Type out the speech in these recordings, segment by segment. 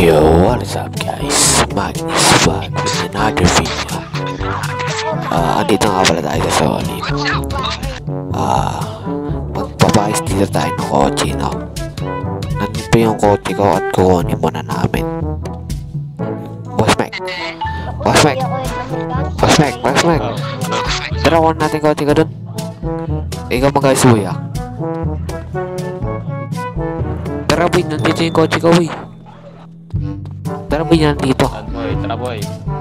Yo, what is up guys? Mike is back with another video. Andito nga pala tayo sa Solid. Magpapayos dito tayo ng kotse, no? Nandun pa yung kotse ko at kukunin muna namin. Boss Mike! Boss Mike! Boss Mike! Boss Mike! Tara, kunin natin kotse ka dun. Ikaw mag-isuya. Tara boy, nandito yung kotse ko boy. Tara boy, nandito. Tara boy.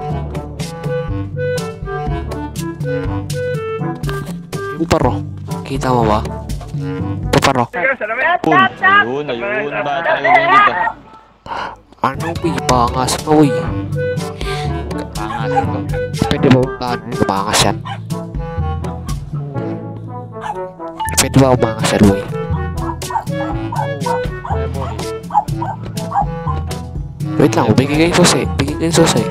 Yung paro, kita mo ba? Ito paro. Ayun, ba tayo dito? Ano boy, pangas na boy. Pangas ko. Pwede ba umangas yan? Pwede ba umangas yan boy? Wait lang, bigay kayo susi. Bigay kayo susi.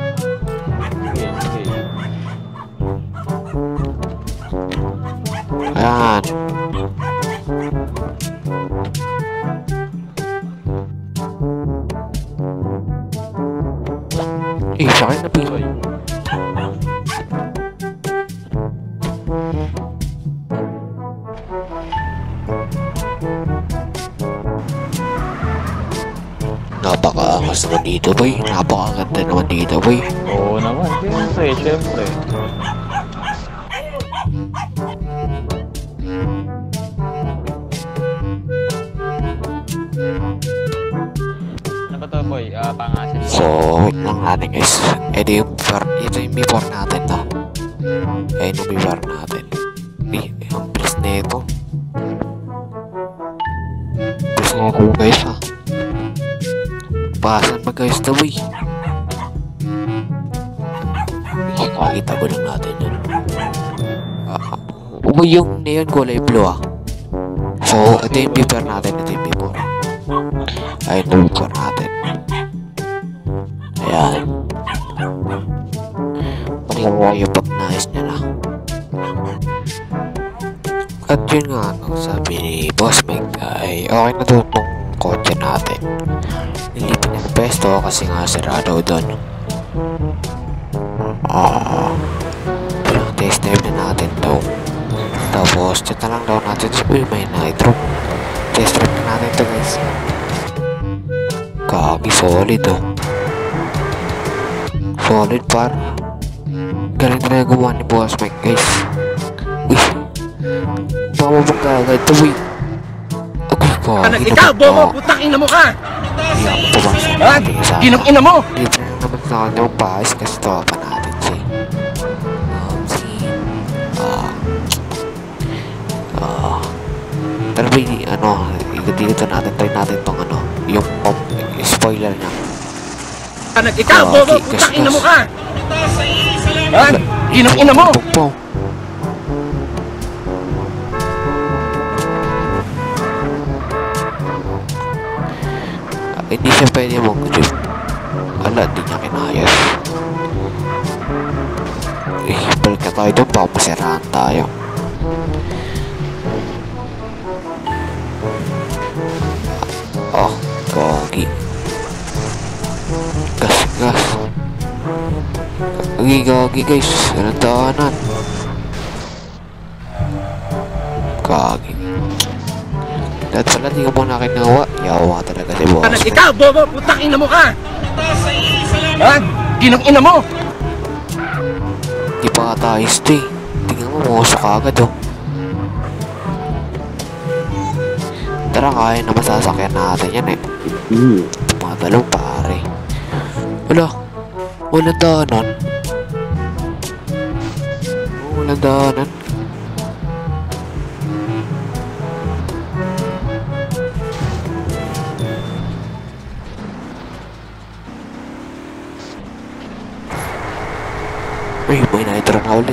Ayan. Sa akin na pisoy. Napaka-angas naman dito boy. Napaka-ganda naman dito boy. Oo naman, syempre. Ano ba to boy? Pangasin. So, wait lang natin guys. Ito yung before natin to. Ayun yung before natin. Ang bilis na ito. Bilis na ako guys ha. Pasan ba guys to boy? Ikakita ko lang natin yun. Yung neon kulay blue ah. So, ito yung before natin. Ito yung before. Ayun yung before natin. Ayan. Pagkawa yung pag-nais niya na. At yun nga, sabi ni Boss Mike ay okay na doon ng kotse natin. Nilipin ng pesto kasi nga sarado doon. Test drive na natin daw. Tapos, chat na lang daw natin sa may nitro. Test drive na natin to guys. Kagi solid oh. Solid par. Galing na gumawa ni Boss Mike guys. Uy. Pamabang kagad to uy. Okay ko. Anak ikaw, bobo, putang ina mo ka! Ginong ina mo! Dito na naman sa kanya yung paas kasi ito pa natin pero dito natin try natin tong yung spoiler niya. Anak ikaw, bobo, putang ina mo ka! Ginong ina mo! Pong. Hindi siya pwede mag-drift. Ala, di niya kinayas. Balik na tayo doon, baka masirahan tayo. Oh, gogi. Gas. Gogi guys, anong daanan? Gogi. Dahil pala di ka muna kinawa. Yawa talaga si Boss. Anak ikaw, bobo, putang ina mo ka! Ginong ina mo! Di pa ka tayo stay. Tingnan mo, musok agad oh. Tara, kaya na masasakyan natin yan eh. Tumadalong pare. Walang daanan. Walang daanan. Uy, may nitro na ulit.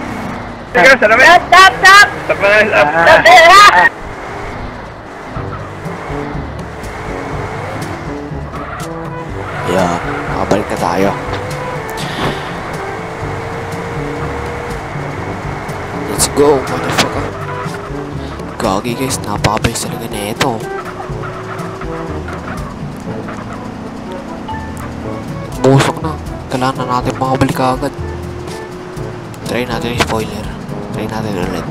Ayan, nakabalik na tayo. Let's go, motherfucker. Gagi guys, napakabilis talaga na ito. umusok na. Kailangan na natin makabalik agad. Try natin yung spoiler. Try natin ulit.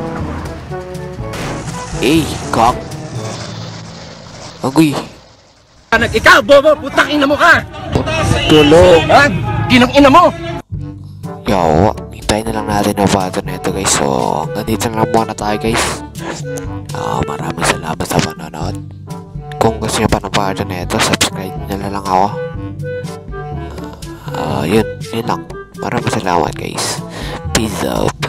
Kak! Agoy! Ikaw, bobo, putang ina mo ka! Tulong! Ha? Ginang ina mo! Yawa, hintayin na lang natin ang pattern na ito guys. So, nandito na lang muna tayo guys. Maraming salamat sa panonood. Kung gusto nyo pa ng pattern na ito, subscribe nyo na lang ako. Yun lang. Maraming salamat guys. Peace out.